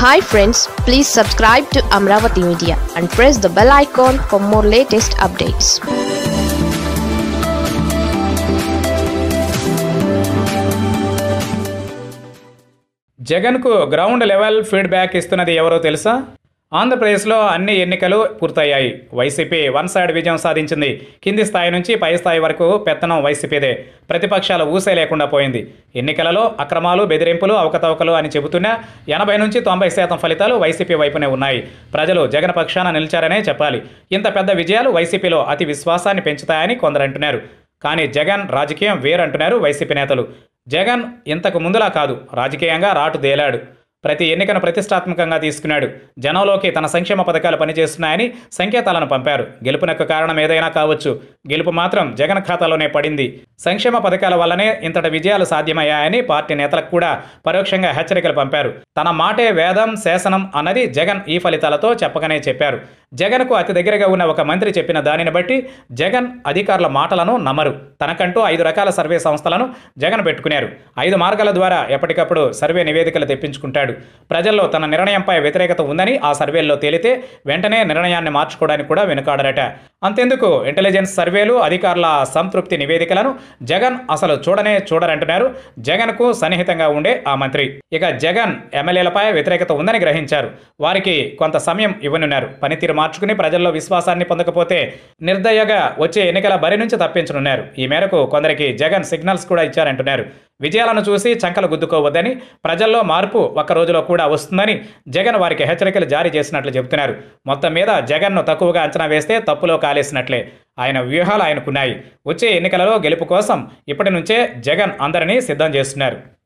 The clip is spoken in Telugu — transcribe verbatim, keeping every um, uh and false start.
Hi friends, please subscribe to Amravati Media and press the bell icon for more latest updates. జగన్కు గ్రౌండ్ లెవెల్ ఫీడ్బ్యాక్ ఇస్తున్నది ఎవరో తెలుసా? ఆంధ్రప్రదేశ్లో అన్ని ఎన్నికలు పూర్తయ్యాయి. వైసీపీ వన్ సైడ్ విజయం సాధించింది. కింది స్థాయి నుంచి పై స్థాయి వరకు పెత్తనం వైసీపీదే. ప్రతిపక్షాల ఊసే లేకుండా పోయింది. ఎన్నికలలో అక్రమాలు, బెదిరింపులు, అవకతవకలు అని చెబుతున్నా ఎనభై నుంచి తొంభై శాతం ఫలితాలు వైసీపీ వైపునే ఉన్నాయి. ప్రజలు జగన్ పక్షాన నిలిచారనే చెప్పాలి. ఇంత పెద్ద విజయాలు వైసీపీలో అతి విశ్వాసాన్ని పెంచుతాయని కొందరు అంటున్నారు. కానీ జగన్ రాజకీయం వేరంటున్నారు వైసీపీ నేతలు. జగన్ ఇంతకు ముందులా కాదు, రాజకీయంగా రాటు దేలాడు. ప్రతి ఎన్నికను ప్రతిష్టాత్మకంగా తీసుకున్నాడు. జనంలోకి తన సంక్షేమ పథకాలు పనిచేస్తున్నాయని సంకేతాలను పంపారు. గెలుపునకు కారణం ఏదైనా కావచ్చు, గెలుపు మాత్రం జగన్ ఖాతాలోనే పడింది. సంక్షేమ పథకాల వల్లనే ఇంతటి విజయాలు సాధ్యమయ్యాయని పార్టీ నేతలకు కూడా పరోక్షంగా హెచ్చరికలు పంపారు. తన మాటే వేదం శాసనం అన్నది జగన్ ఈ ఫలితాలతో చెప్పకనే చెప్పారు. జగన్కు అతి దగ్గరగా ఉన్న ఒక మంత్రి చెప్పిన దానిని బట్టి జగన్ అధికారుల మాటలను నమ్మరు. తనకంటూ ఐదు రకాల సర్వే సంస్థలను జగన్ పెట్టుకున్నారు. ఐదు మార్గాల ద్వారా ఎప్పటికప్పుడు సర్వే నివేదికలు తెప్పించుకుంటాడు. ప్రజల్లో తన నిర్ణయంపై వ్యతిరేకత ఉందని ఆ సర్వేల్లో తేలితే వెంటనే నిర్ణయాన్ని మార్చుకోవడానికి కూడా వెనుకాడరట. అంతెందుకు, ఇంటెలిజెన్స్ సర్వేలు, అధికారుల సంతృప్తి నివేదికలను జగన్ అసలు చూడనే చూడరంటున్నారు జగన్కు సన్నిహితంగా ఉండే ఆ మంత్రి. ఇక జగన్ ఎమ్మెల్యేలపై వ్యతిరేకత ఉందని గ్రహించారు. వారికి కొంత సమయం ఇవ్వనున్నారు. పనితీరు మార్చుకుని ప్రజల్లో విశ్వాసాన్ని పొందకపోతే నిర్దయగా వచ్చే ఎన్నికల బరి నుంచి తప్పించనున్నారు. ఈ మేరకు కొందరికి జగన్ సిగ్నల్స్ కూడా ఇచ్చారంటున్నారు. విజయాలను చూసి చంకలు గుద్దుకోవద్దని, ప్రజల్లో మార్పు ఒక్క రోజులో కూడా వస్తుందని జగన్ వారికి హెచ్చరికలు జారీ చేసినట్లు చెబుతున్నారు. మొత్తం మీద జగన్ను తక్కువగా అంచనా వేస్తే తప్పులో కాలేసినట్లే. ఆయన వ్యూహాలు ఆయనకున్నాయి. వచ్చే ఎన్నికలలో గెలుపు కోసం ఇప్పటి నుంచే జగన్ అందరినీ సిద్ధం చేస్తున్నారు.